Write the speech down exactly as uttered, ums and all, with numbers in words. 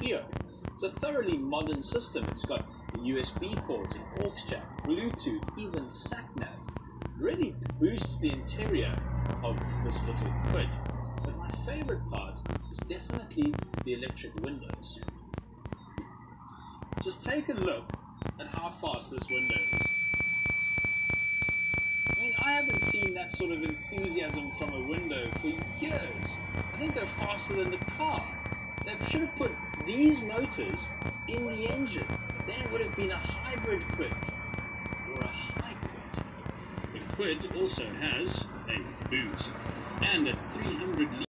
Clio. It's a thoroughly modern system. It's got a U S B port, an aux jack, Bluetooth, even sat-nav. It really boosts the interior of this little Kwid. But my favorite part is definitely the electric windows. Just take a look at how fast this window is. I mean, I haven't seen that sort of enthusiasm from a window for years. I think they're faster than the car. They should have put these motors in the engine. Then it would have been a hybrid Kwid or a high Kwid. The Kwid also has a boot, and at three hundred